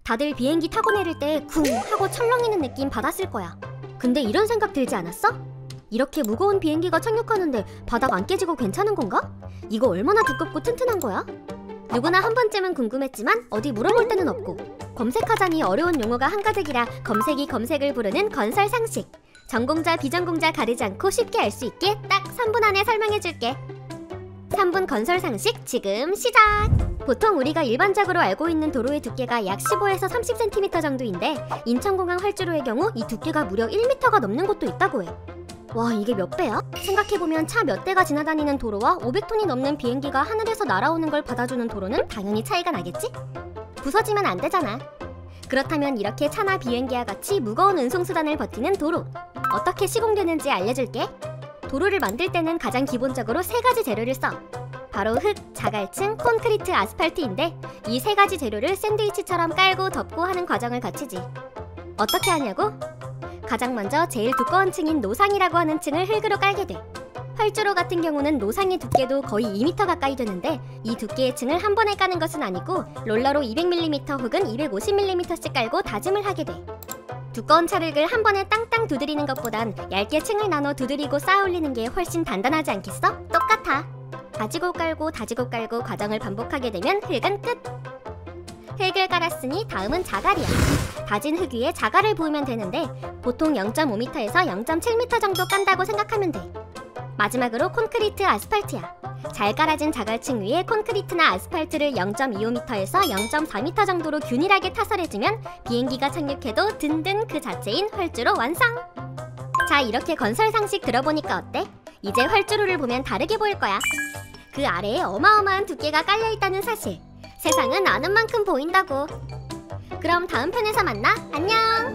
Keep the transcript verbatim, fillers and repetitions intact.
다들 비행기 타고 내릴 때 쿵 하고 철렁이는 느낌 받았을 거야. 근데 이런 생각 들지 않았어? 이렇게 무거운 비행기가 착륙하는데 바닥 안 깨지고 괜찮은 건가? 이거 얼마나 두껍고 튼튼한 거야? 누구나 한 번쯤은 궁금했지만 어디 물어볼 데는 없고, 검색하자니 어려운 용어가 한가득이라 검색이 검색을 부르는 건설 상식. 전공자 비전공자 가리지 않고 쉽게 알 수 있게 딱 삼 분 안에 설명해줄게. 삼 분 건설 상식 지금 시작! 보통 우리가 일반적으로 알고 있는 도로의 두께가 약 십오에서 삼십 센티미터 정도인데, 인천공항 활주로의 경우 이 두께가 무려 일 미터가 넘는 곳도 있다고 해. 와, 이게 몇 배야? 생각해보면 차 몇 대가 지나다니는 도로와 오백 톤이 넘는 비행기가 하늘에서 날아오는 걸 받아주는 도로는 당연히 차이가 나겠지? 부서지면 안 되잖아. 그렇다면 이렇게 차나 비행기와 같이 무거운 운송수단을 버티는 도로, 어떻게 시공되는지 알려줄게. 도로를 만들 때는 가장 기본적으로 세 가지 재료를 써. 바로 흙, 자갈층, 콘크리트, 아스팔트인데, 이 세 가지 재료를 샌드위치처럼 깔고 덮고 하는 과정을 거치지. 어떻게 하냐고? 가장 먼저 제일 두꺼운 층인 노상이라고 하는 층을 흙으로 깔게 돼. 활주로 같은 경우는 노상의 두께도 거의 이 미터 가까이 되는데, 이 두께의 층을 한 번에 까는 것은 아니고 롤러로 이백 밀리미터 혹은 이백오십 밀리미터씩 깔고 다짐을 하게 돼. 두꺼운 찰흙을 한 번에 땅땅 두드리는 것보단 얇게 층을 나눠 두드리고 쌓아 올리는 게 훨씬 단단하지 않겠어? 똑같아. 다지고 깔고 다지고 깔고 과정을 반복하게 되면 흙은 끝! 흙을 깔았으니 다음은 자갈이야. 다진 흙 위에 자갈을 부으면 되는데, 보통 영 점 오 미터에서 영 점 칠 미터 정도 깐다고 생각하면 돼. 마지막으로 콘크리트, 아스팔트야. 잘 깔아진 자갈층 위에 콘크리트나 아스팔트를 영 점 이오 미터에서 영 점 사 미터 정도로 균일하게 타설해주면 비행기가 착륙해도 든든 그 자체인 활주로 완성! 자, 이렇게 건설 상식 들어보니까 어때? 이제 활주로를 보면 다르게 보일 거야. 그 아래에 어마어마한 두께가 깔려있다는 사실, 세상은 아는 만큼 보인다고. 그럼 다음 편에서 만나. 안녕!